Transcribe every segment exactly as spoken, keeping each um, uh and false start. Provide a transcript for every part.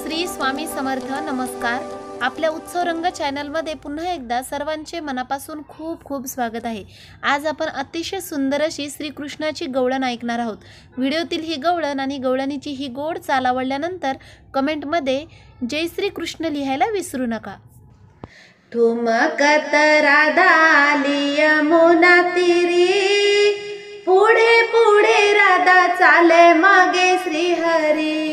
श्री स्वामी समर्थ। नमस्कार। आपल्या उत्सव रंग चॅनलमध्ये पुन्हा एकदा सर्वांचे मनापासून खूप खूप स्वागत आहे। आज आपण अतिशय सुंदर अशी श्रीकृष्णाची गवळण ऐकणार आहोत। व्हिडिओतील ही गवळण आणि गवळणीची ही गोड चाल आवडल्यानंतर कमेंटमध्ये जय श्री कृष्ण लिहायला विसरू नका। ठुमकत राधा आली यमुना तीरी, पुढे पुढे राधा चाले मागे श्रीहरी।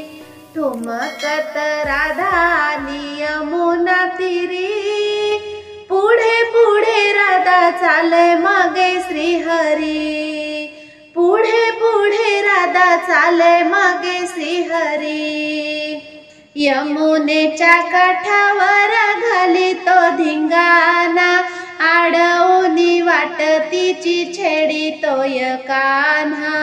ठुमकत राधा आली यमुना तीरी, पुढे पुढे राधा चाले मागे श्रीहरी। पुढे पुढे राधा चाले मागे श्रीहरी। यमुनेच्या काठावर घाली तो धिंगाणा, आडवूनी वाट तिची छेडी तोय कान्हा।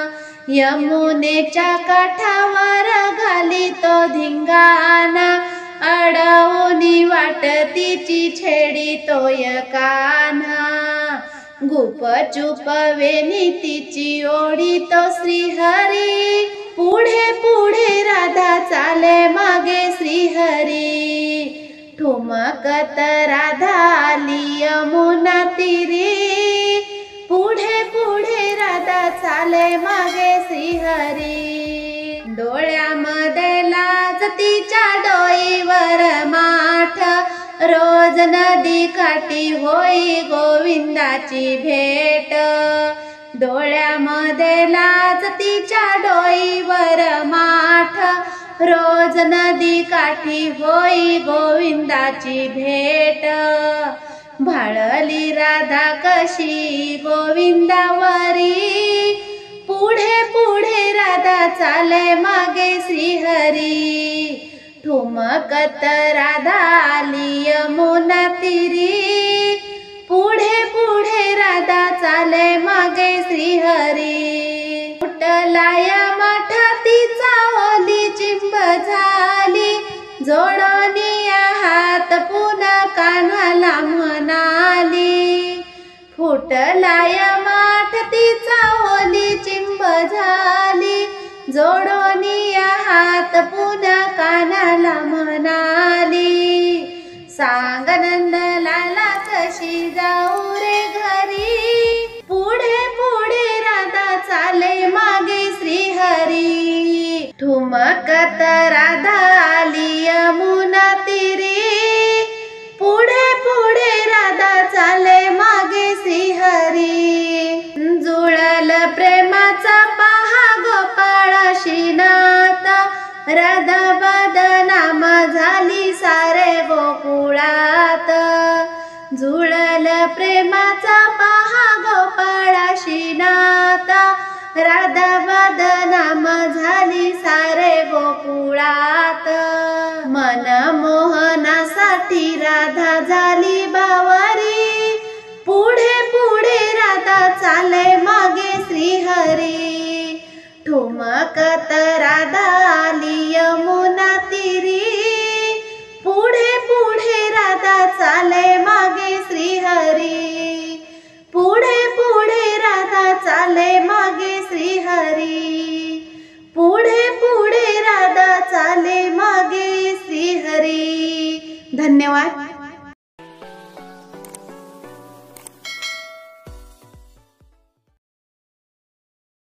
यमुनेच्या काठावर घाली तो धिंगाणा, आडवूनी वाट तिची छेडी तोय कान्हा। गुपचूप वेणी तिची ओढी तो श्रीहरी, पुढे पुढे राधा चाले मागे श्रीहरी। ठुमकत राधा आली यमुना तीरी, पुढे पुढे राधा चाले मागे श्रीहरी। डोळ्यामध्ये लाज तिच्या डोईवर माठ, रोज नदी काठी होई गोविंदाची भेट। डोळ्यामध्ये लाज तिच्या डोईवर माठ, रोज नदी काठी होई गोविंदाची भेट। भाळली राधा कशी गोविंदावरी, पुढे पुढे राधा चाले मागे श्रीहरी। ठुमकत राधा आली यमुना तीरी, पुढे पुढे राधा चाले मागे श्रीहरी। फुटलाया माठा तिचा ओली चिंब झाली, जोडोनिया हात पुन्हा कान्हाला म्हणाली। फुटलाया माठ तिचा ओली चिंब झाली, जोडोनिया हात पुन्हा कान्हाला म्हणाली। सांग नंदलाला कशी जाऊ रे घरी, पुढे पुढे राधा चाले मागे श्रीहरी। ठुमकत राधा आली यमुना तीरी, पुढे पुढे राधा चाले मागे श्रीहरी। जुळल प्रेमाचा पहा गोपाळाशी नाता, राधा बदनाम झाली सारे गोकुळात। जुळल प्रेमाचा पहा गोपाळाशी नाता, राधा बदनाम झाली सारे गोकुळात। मनमोहनासाठी राधा झाली बावरी, पुढे पुढे राधा चाले मागे श्रीहरी। ठुमकत राधा आली यमुना तीरी, पुढे पुढे राधा चाले मागे श्रीहरी। पुढे पुढे राधा चाले मागे श्रीहरी। पुढे पुढे राधा चाले मागे श्रीहरी। धन्यवाद।